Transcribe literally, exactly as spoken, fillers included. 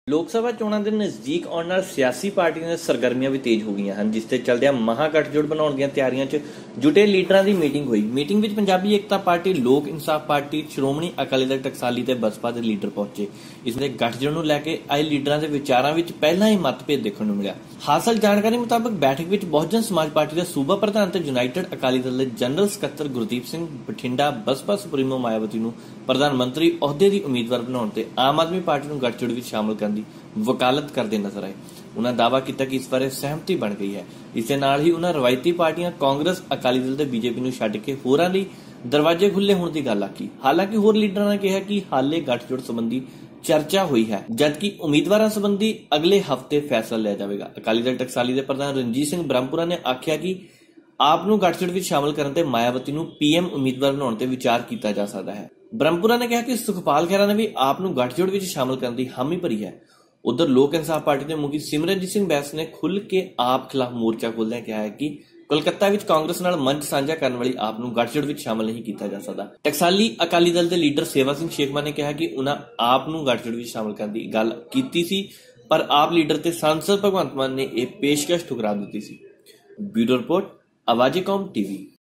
ਲੋਕ ਸਭਾ ਚੋਣਾਂ ਦੇ ਨਜ਼ਦੀਕ ਆਉਣ ਨਾਲ ਸਿਆਸੀ ਪਾਰਟੀਆਂ ਦੀਆਂ ਸਰਗਰਮੀਆਂ ਵੀ ਤੇਜ਼ ਹੋ ਗਈਆਂ ਹਨ, ਜਿਸ ਤੇ ਚੱਲਦਿਆਂ ਮਹਾਗਠਜੋੜ ਬਣਾਉਣ ਦੀਆਂ ਤਿਆਰੀਆਂ 'ਚ ਜੁਟੇ ਲੀਡਰਾਂ ਦੀ ਮੀਟਿੰਗ ਹੋਈ। ਮੀਟਿੰਗ ਵਿੱਚ ਪੰਜਾਬੀ ਏਕਤਾ ਪਾਰਟੀ, ਲੋਕ ਇਨਸਾਫ ਪਾਰਟੀ, ਸ਼੍ਰੋਮਣੀ ਅਕਾਲੀ ਦਲ ਟਕਸਾਲੀ ਤੇ ਬਸਪਾ ਦੇ ਲੀਡਰ ਪਹੁੰਚੇ। ਇਸ ਦੇ ਗਠਜੋੜ ਨੂੰ ਲੈ ਕੇ ਆਏ ਲੀਡਰਾਂ ਦੇ ਵਿਚਾਰਾਂ ਵਿੱਚ ਪਹਿਲਾਂ ਹੀ ਮਤਭੇਦ ਦੇਖਣ ਨੂੰ ਮਿਲਿਆ। ਹਾਸਲ ਜਾਣਕਾਰੀ ਮੁਤਾਬਕ ਬੈਠਕ ਵਿੱਚ ਬਹੁਜਨ ਸਮਾਜ ਪਾਰਟੀ ਦੇ ਸੂਬਾ ਪ੍ਰਧਾਨ ਤੇ ਯੂਨਾਈਟਿਡ ਅਕਾਲੀ ਦਲ ਦੇ ਜਨਰਲ ਸਕੱਤਰ ਗੁਰਦੀਪ ਸਿੰਘ ਬਠਿੰਡਾ, ਬਸਪਾ ਸੁਪਰੀਮੋ ਮਾਇਆਵਤੀ ਨੂੰ ਪ੍ਰਧਾਨ ਮੰਤਰੀ ਅਹੁਦੇ ਦੀ ਉਮੀਦਵਾਰ ਬਣਾਉਣ ਤੇ ਆਮ ਆਦਮੀ ਪਾਰਟੀ ਨੂੰ ਗਠਜੋੜ ਵਿੱਚ ਸ਼ਾਮਲ ਕਰਨ ਦੀ ਵਕਾਲਤ ਕਰਦੇ ਨਜ਼ਰ ਆਏ। ਉਹਨਾਂ ਦਾਅਵਾ ਕੀਤਾ ਕਿ ਇਸ ਬਾਰੇ ਸਹਿਮਤੀ ਬਣ ਗਈ ਹੈ। ਇਸ ਦੇ ਨਾਲ ਹੀ ਉਹਨਾਂ ਰਵਾਇਤੀ ਪਾਰਟੀਆਂ ਕਾਂਗਰਸ, ਅਕਾਲੀ ਦਲ ਤੇ ਬੀਜੇਪੀ ਨੂੰ ਛੱਡ ਕੇ ਹੋਰਾਂ ਲਈ ਦਰਵਾਜ਼ੇ ਖੁੱਲੇ ਹੋਣ ਦੀ ਗੱਲ ਆਖੀ। ਹਾਲਾਂਕਿ ਹੋਰ ਲੀਡਰਾਂ ਨੇ ਕਿਹਾ ਕਿ ਹਾਲੇ ਗਠਜੋੜ ਸੰਬੰਧੀ ਚਰਚਾ ਹੋਈ ਹੈ, ਜਦਕਿ ਉਮੀਦਵਾਰਾਂ ਸੰਬੰਧੀ ਅਗਲੇ ਹਫ਼ਤੇ ਫੈਸਲਾ ਲਿਆ ਜਾਵੇਗਾ। ਅਕਾਲੀ ਦਲ ਟਕਸਾਲੀ ਦੇ ਪ੍ਰਧਾਨ ਰਣਜੀਤ ਸਿੰਘ ਬ੍ਰਹਮਪੁਰਾ ਨੇ ਆਖਿਆ ਕਿ ਆਪ ਨੂੰ ਗਠਜੋੜ ਵਿੱਚ ਸ਼ਾਮਲ ਕਰਨ ਤੇ ਮਾਇਆਵਤੀ ਨੂੰ ਪੀਐਮ ਉਮੀਦਵਾਰ ਬਣਾਉਣ ਤੇ ਵਿਚਾਰ ਕੀਤਾ ਜਾ ਸਕਦਾ ਹੈ। ਬ੍ਰਹਮਪੁਰਾ ਨੇ ਕਿਹਾ ਕਿ ਸੁਖਪਾਲ ਖਹਿਰਾ ਨੇ ਵੀ ਆਪ ਨੂੰ ਗਠਜੋੜ ਵਿੱਚ ਸ਼ਾਮਲ ਕਰਨ ਦੀ ਹਾਮੀ ਭਰੀ ਹੈ। ਉਧਰ ਲੋਕ ਇਨਸਾਫ ਪਾਰਟੀ ਦੇ ਮੁਖੀ ਸਿਮਰਨਜੀਤ ਸਿੰਘ ਬੈਂਸ ਨੇ ਖੁੱਲ੍ਹ ਕੇ ਆਪ ਖਿਲਾਫ ਮੋਰਚਾ ਖੋਲ੍ਹਦਿਆਂ ਕਿਹਾ ਹੈ ਕਿ ਕੋਲਕਾਤਾ ਵਿੱਚ ਕਾਂਗਰਸ ਨਾਲ ਮੰਚ ਸਾਂਝਾ ਕਰਨ ਵਾਲੀ ਆਪ ਨੂੰ ਗਠਜੋੜ ਵਿੱਚ ਸ਼ਾਮਲ ਨਹੀਂ ਕੀਤਾ ਜਾ ਸਕਦਾ। ਟਕਸਾਲੀ ਅਕਾਲੀ ਦਲ ਦੇ ਲੀਡਰ ਸੇਵਾ ਸਿੰਘ ਸ਼ੇਖਵਾ ਨੇ ਕਿਹਾ ਕਿ ਉਨ੍ਹਾਂ ਆਪ ਨੂੰ ਗਠਜੋੜ ਵਿੱਚ ਸ਼ਾਮਲ ਕਰਨ ਦੀ ਗੱਲ ਕੀਤੀ ਸੀ, ਪਰ ਆਪ ਲੀਡਰ ਤੇ ਸਾਂਸਦ ਭਗਵੰਤ ਮਾਨ ਨੇ ਇਹ ਪੇਸ਼ਕਸ਼ ਠੁਕਰਾ ਦਿੱਤੀ ਸੀ। Bureau report, Awaz e Qaum TV.